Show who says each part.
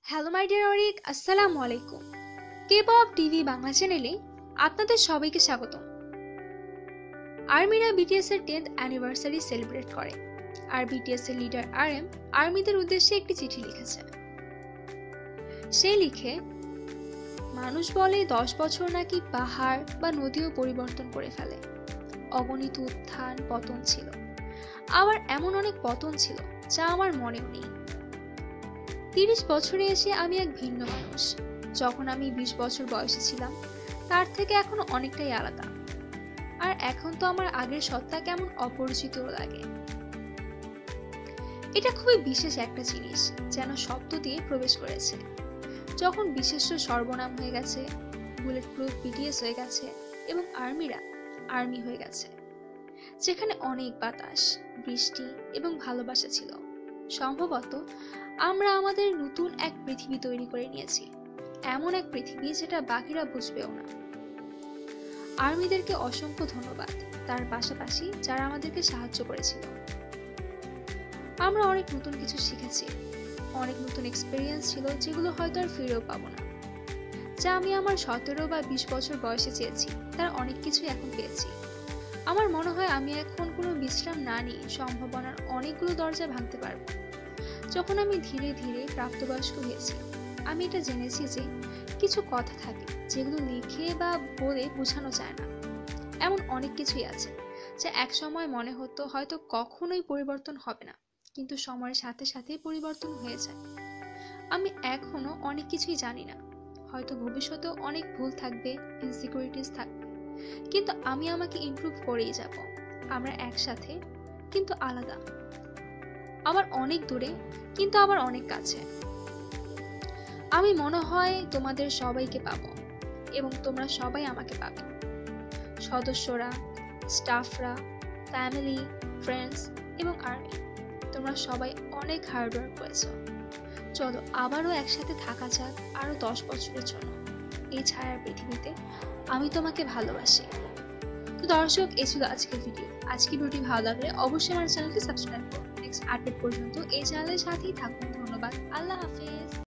Speaker 1: Hello my dear Arik, আসসালামু আলাইকুম। Kpop TV Bangla চ্যানেলে আপনাদের সবাইকে স্বাগতম। আর্মিরা BTS এর 10th অ্যানিভার্সারি সেলিব্রেট করে, আর BTS এর লিডার RM আর্মিদের উদ্দেশ্যে একটি চিঠি লিখেছে। সে লিখে, মানুষ বলে 10 বছর নাকি পাহাড় বা নদীও পরিবর্তন করে ফেলে। অগণিত উত্থান পতন ছিল, আবার এমন অনেক পতন ছিল যা আমার মনেও নেই। 30 বছরে এসে আমি এক ভিন্ন মানুষ। যখন আমি 20 বছর বয়সে ছিলাম তার থেকে এখন অনেকটাই আলাদা, আর এখন তো আমার আগের সত্তা কেমন অপরিচিত লাগে। এটা খুবই বিশেষ একটা জিনিস, যেন শব্দ দিয়ে প্রবেশ করেছে। যখন বিশেষ্য সর্বনাম হয়ে গেছে, বুলেট প্রুফ BTS হয়ে গেছে এবং আর্মিরা আর্মি হয়ে গেছে, যেখানে অনেক বাতাস, বৃষ্টি এবং ভালোবাসা ছিল। সম্ভবত আমরা আমাদের নতুন এক পৃথিবী তৈরি করে নিয়েছি, এমন এক পৃথিবী যেটা বাকিরা বুঝবেও না। আর্মিদেরকে অসংখ্য ধন্যবাদ, তার পাশাপাশি যারা আমাদেরকে সাহায্য করেছিল। আমরা অনেক নতুন কিছু শিখেছি, অনেক নতুন এক্সপেরিয়েন্স ছিল যেগুলো হয়তো আর ফিরেও পাবো না। যা আমি আমার 17 বা 20 বছর বয়সে চেয়েছি, তার অনেক কিছুই এখন পেয়েছি। আমার মনে হয় আমি এখন কোনো বিশ্রাম না নিয়ে সম্ভাবনার অনেকগুলো দরজা ভাঙতে পারবো। যখন আমি ধীরে ধীরে প্রাপ্তবয়স্ক হয়েছি, আমি এটা জেনেছি যে কিছু কথা থাকে যেগুলো লিখে বা বলে বোঝানো যায় না। এমন অনেক কিছুই আছে যা এক সময় মনে হতো হয়তো কখনোই পরিবর্তন হবে না, কিন্তু সময়ের সাথে সাথে পরিবর্তন হয়ে যায়। আমি এখনো অনেক কিছুই জানি না, হয়তো ভবিষ্যতেও অনেক ভুল থাকবে, ইনসিকিউরিটিস থাকবে, কিন্তু আমি আমাকে ইমপ্রুভ করেই যাব। আমরা একসাথে কিন্তু আলাদা, আবার অনেক দূরে কিন্তু আবার অনেক কাছে। আমি মনে হয় তোমাদের সবাইকে পাবো এবং তোমরা সবাই আমাকে পাবে। সদস্যরা, স্টাফরা, ফ্যামিলি, ফ্রেন্ডস এবং আর্মি, তোমরা সবাই অনেক হার্ডওয়ার্ক করেছো। চলো আবারও একসাথে থাকা যাক আরো 10 বছরের জন্য এই ছায়ার পৃথিবীতে। আমি তোমাকে ভালোবাসি। তো দর্শক, এই ছিল আজকের ভিডিও। আজকের ভিডিওটি ভালো লাগলে অবশ্যই আমার চ্যানেলকে সাবস্ক্রাইব করুন। নেক্সট আপডেট পর্যন্ত এই চ্যানেলের সাথেই থাকুন। ধন্যবাদ। আল্লাহ হাফেজ।